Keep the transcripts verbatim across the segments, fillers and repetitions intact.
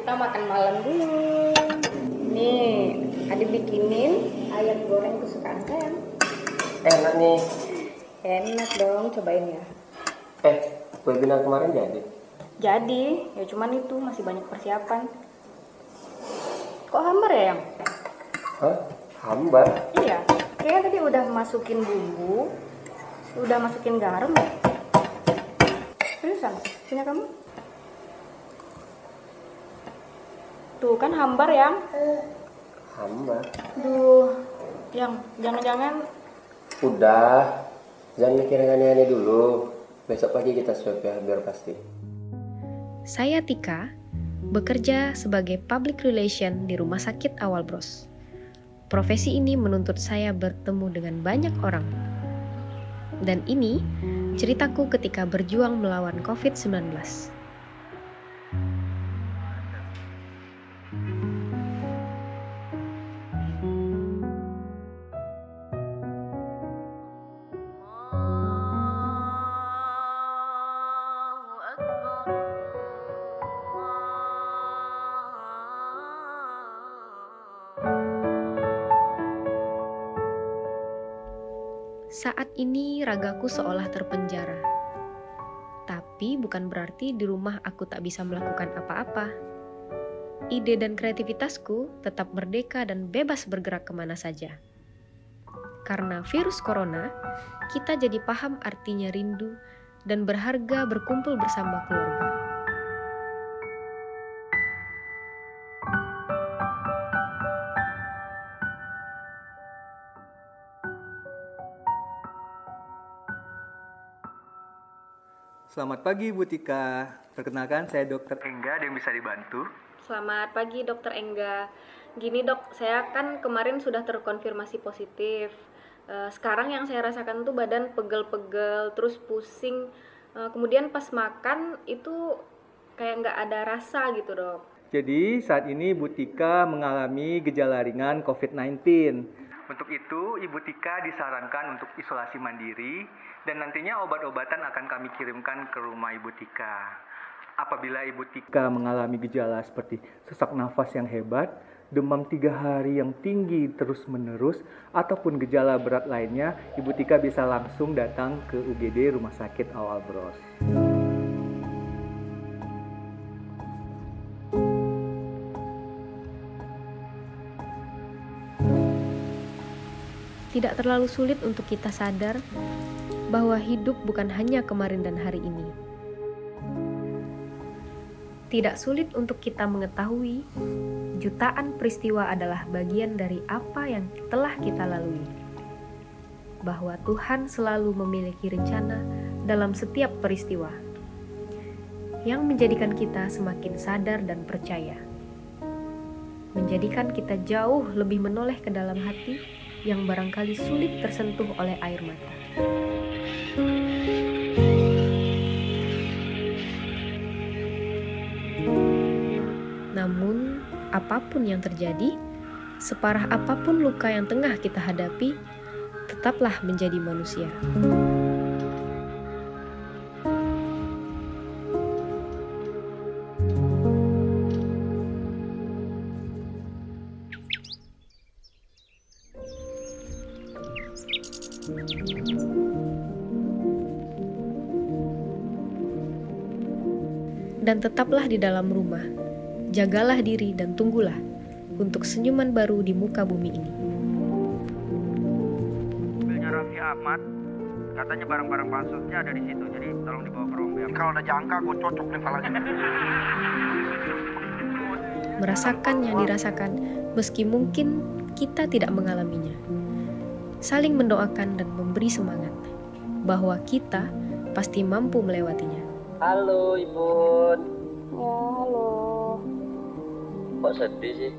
kita makan malam dulu. Nih, Adik bikinin ayam goreng kesukaan sayang. Enak nih. Enak dong, cobain ya. Eh, webinar kemarin jadi? Jadi, ya cuman itu masih banyak persiapan. Kok hambar ya, Yang? Hah? Hambar? Iya, kayaknya tadi udah masukin bumbu, udah masukin garam ya. Seriusan, punya kamu? Tuh kan hambar, Yang. Hambar? Duh, Yang, jangan-jangan. Udah, jangan mikir yang aneh-aneh dulu. Besok pagi kita swab ya, biar pasti. Saya Tika, bekerja sebagai public relation di Rumah Sakit Awal Bros. Profesi ini menuntut saya bertemu dengan banyak orang. Dan ini ceritaku ketika berjuang melawan covid sembilan belas. Saat ini ragaku seolah terpenjara. Tapi bukan berarti di rumah aku tak bisa melakukan apa-apa. Ide dan kreativitasku tetap merdeka dan bebas bergerak kemana saja. Karena virus corona, kita jadi paham artinya rindu dan berharga berkumpul bersama keluarga. Selamat pagi Bu Tika, perkenalkan saya Dokter Engga, ada yang bisa dibantu? Selamat pagi Dokter Engga. Gini dok, saya kan kemarin sudah terkonfirmasi positif. Sekarang yang saya rasakan tuh badan pegel-pegel, terus pusing. Kemudian pas makan itu kayak nggak ada rasa gitu dok. Jadi saat ini Bu Tika mengalami gejala ringan covid sembilan belas. Untuk itu Ibu Tika disarankan untuk isolasi mandiri dan nantinya obat-obatan akan kami kirimkan ke rumah Ibu Tika. Apabila Ibu Tika mengalami gejala seperti sesak nafas yang hebat, demam tiga hari yang tinggi terus-menerus, ataupun gejala berat lainnya, Ibu Tika bisa langsung datang ke U G D Rumah Sakit Awal Bros. Tidak terlalu sulit untuk kita sadar bahwa hidup bukan hanya kemarin dan hari ini. Tidak sulit untuk kita mengetahui jutaan peristiwa adalah bagian dari apa yang telah kita lalui. Bahwa Tuhan selalu memiliki rencana dalam setiap peristiwa yang menjadikan kita semakin sadar dan percaya. Menjadikan kita jauh lebih menoleh ke dalam hati yang barangkali sulit tersentuh oleh air mata. Namun, apapun yang terjadi, separah apapun luka yang tengah kita hadapi, tetaplah menjadi manusia. Dan tetaplah di dalam rumah, jagalah diri dan tunggulah untuk senyuman baru di muka bumi ini. Mobilnya Raffi Ahmad, katanya barang-barang pansusnya ada di situ, jadi tolong dibawa ke ruang B M. Kalau ada jangka, gue cocok nih palanya. Merasakan yang dirasakan, meski mungkin kita tidak mengalaminya. Saling mendoakan dan memberi semangat, bahwa kita pasti mampu melewatinya. Halo Ibu. Ya halo. Kok sedih sih?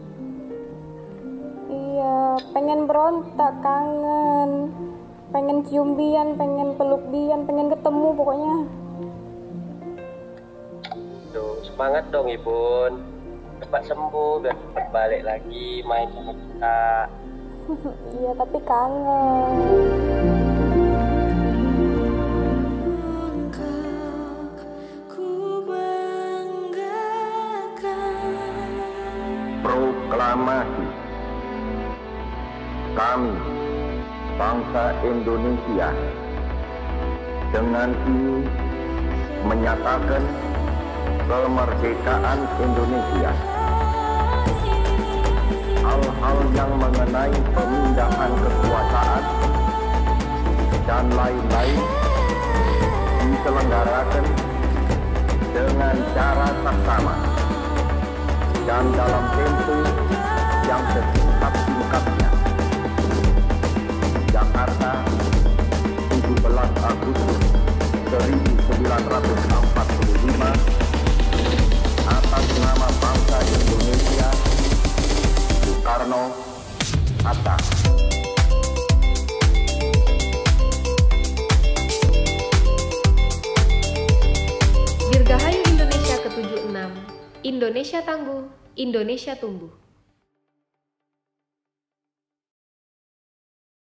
Iya, pengen berontak, kangen. Pengen cium Bian, pengen peluk Bian, pengen ketemu pokoknya. Duh, semangat dong Ibu. Cepat sembuh biar cepat balik lagi main sama kita. Iya, tapi kangen. Ku banggakan proklamasi kami, bangsa Indonesia, dengan ini menyatakan kemerdekaan Indonesia. Hal-hal yang mengenai pemindahan kekuasaan dan lain-lain diselenggarakan dengan cara saksama dan dalam tempo yang sesingkat-singkatnya. Jakarta, tujuh belas Agustus seribu sembilan ratus empat puluh lima, atas nama bangsa Indonesia, Soekarno Hatta. Dirgahayu Indonesia ketujuh puluh enam, Indonesia tangguh, Indonesia tumbuh.